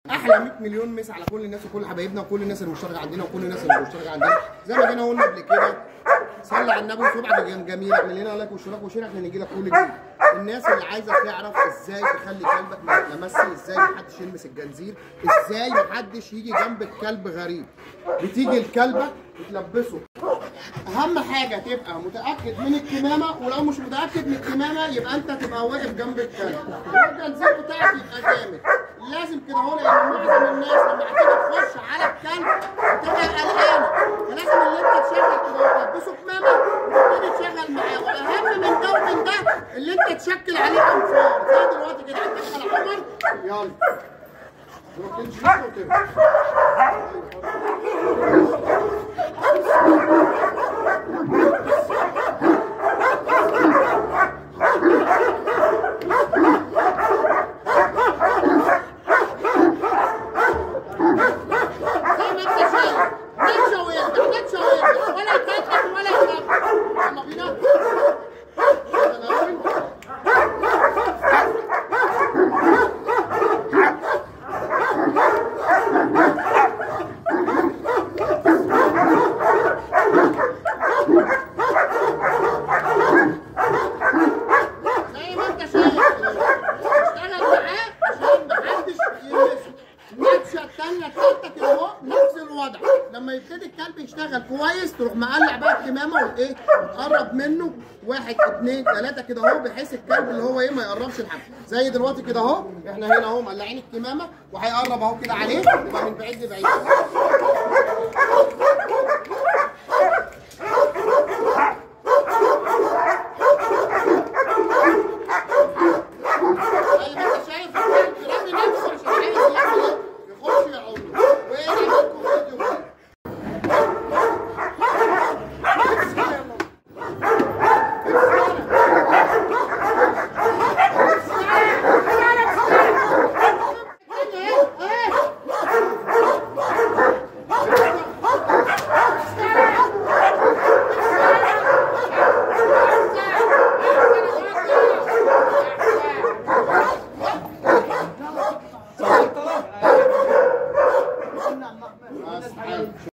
احلى 100 مليون مسا على كل الناس وكل حبايبنا وكل الناس اللي مشتركه عندنا وكل الناس اللي مشتركه عندنا. زي ما جينا قلنا قبل كده، صلي على النبي وصبعك جميل، اعمل لنا لايك واشتراك وشير عشان يجي لك كل جديد. الناس اللي عايزه تعرف ازاي تخلي كلبك ما يتلمسش، ازاي محدش يلمس الجنزير، ازاي محدش يجي جنب الكلب غريب، بتيجي الكلبه بتلبسه. اهم حاجه تبقى متاكد من الكمامه، ولو مش متاكد من الكمامه يبقى انت تبقى واقف جنب الكلب والجنزير بتاعك يبقى جامد. لازم كده اهو، لان معظم الناس لما هتيجي تخش على الكلب بتبقى قلقانه، فلازم اللي انت تشغل كده تلبسه كمامه وتبتدي تشغل معاه. والاهم من ده ومن ده اللي انت تشكل عليه انفار. زي دلوقتي كده هتدخل عمر، يلا روح تمشي وكده. لما يبتدي الكلب يشتغل كويس تروح مقلع بقى الكمامه وايه وتقرب منه 1 2 3 كده اهو، بحيث الكلب اللي هو ايه ما يقربش لحد. زي دلوقتي كده اهو، احنا هنا اهو مقلعين الكمامه وهيقرب اهو كده عليه، يبقى من بعيد لبعيد.